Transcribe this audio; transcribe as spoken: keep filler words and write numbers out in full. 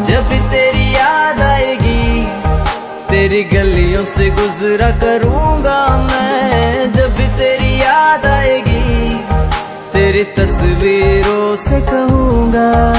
जब भी तेरी याद आएगी, तेरी गलियों से गुजरा करूंगा मैं। जब भी तेरी याद आएगी, तेरी तस्वीरों से कहूंगा।